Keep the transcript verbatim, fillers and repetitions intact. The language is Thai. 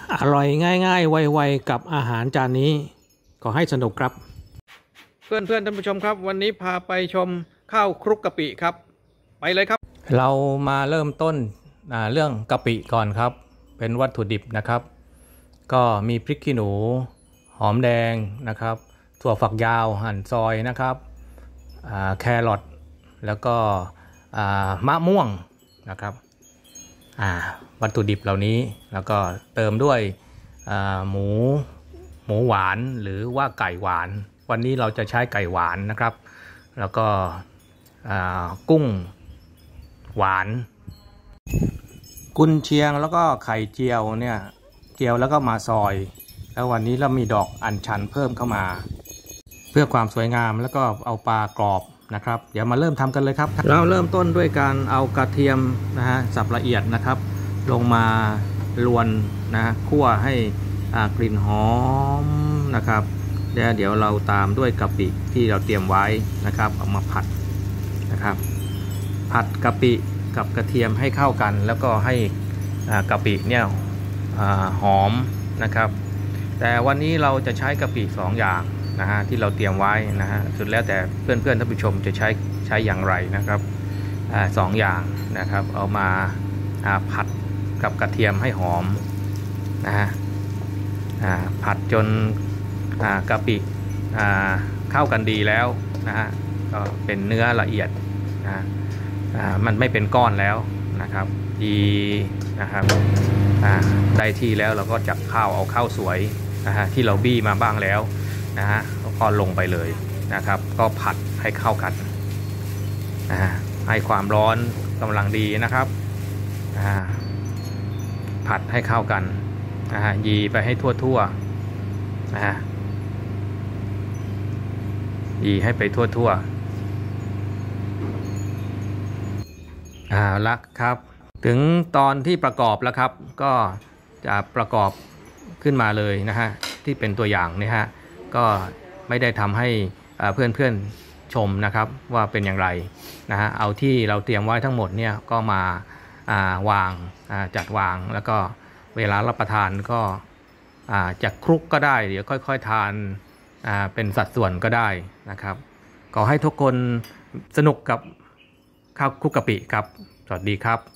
อร่อยง่ายๆไวๆกับอาหารจานนี้ขอให้สนุกครับเพื่อนเพื่อนท่านผู้ชมครับวันนี้พาไปชมข้าวคลุกกะปิครับไปเลยครับเรามาเริ่มต้นเรื่องกะปิก่อนครับเป็นวัตถุดิบนะครับก็มีพริกขี้หนูหอมแดงนะครับถั่วฝักยาวหั่นซอยนะครับแครอทแล้วก็มะม่วงนะครับวัตถุดิบเหล่านี้แล้วก็เติมด้วยหมูหมูหวานหรือว่าไก่หวานวันนี้เราจะใช้ไก่หวานนะครับแล้วก็กุ้งหวานกุนเชียงแล้วก็ไข่เจียวเนี่ยเจียวแล้วก็มาซอยแล้ววันนี้เรามีดอกอัญชันเพิ่มเข้ามาเพื่อความสวยงามแล้วก็เอาปลากรอบนะครับเดี๋ยวมาเริ่มทำกันเลยครับเราเริ่มต้นด้วยการเอากระเทียมนะฮะสับละเอียดนะครับลงมาลวนนะคั่วให้กลิ่นหอมนะครับแล้วเดี๋ยวเราตามด้วยกะปิที่เราเตรียมไว้นะครับเอามาผัดนะครับผัดกะปิกับกระเทียมให้เข้ากันแล้วก็ให้กะปิเนี่ยหอมนะครับแต่วันนี้เราจะใช้กะปิสองอย่างนะฮะที่เราเตรียมไว้นะฮะสุดแล้วแต่เพื่อนๆท่านผู้ชมจะใช้ใช้อย่างไรนะครับอ่าสองอย่างนะครับเอามาผัดกับกระเทียมให้หอมนะฮะผัดจนกะปิเข้ากันดีแล้วนะฮะก็เป็นเนื้อละเอียดนะมันไม่เป็นก้อนแล้วนะครับดีนะครับได้ที่แล้วเราก็จับข้าวเอาข้าวสวยนะฮะที่เราบี้มาบ้างแล้วนะฮะก็ลงไปเลยนะครับก็ผัดให้เข้ากันนะฮะให้ความร้อนกำลังดีนะครับผัดให้เข้ากันนะฮะยีไปให้ทั่วๆนะฮะยีให้ไปทั่วๆอ่าละครับถึงตอนที่ประกอบแล้วครับก็จะประกอบขึ้นมาเลยนะฮะที่เป็นตัวอย่างนี่ฮะก็ไม่ได้ทำให้เพื่อนๆชมนะครับว่าเป็นอย่างไรนะฮะเอาที่เราเตรียมไว้ทั้งหมดเนี่ยก็มาวางจัดวางแล้วก็เวลารับประทานก็จะคลุกก็ได้เดี๋ยวค่อยๆทานเป็นสัดส่วนก็ได้นะครับขอให้ทุกคนสนุกกับข้าวคลุกกะปิครับสวัสดีครับ